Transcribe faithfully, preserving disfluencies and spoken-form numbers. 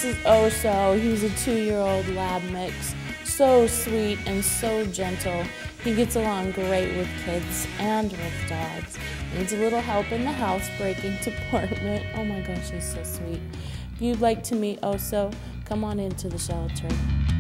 is Oso. He's a two-year-old lab mix. So sweet and so gentle. He gets along great with kids and with dogs. Needs a little help in the housebreaking department. Oh my gosh, he's so sweet. If you'd like to meet Oso, come on into the shelter.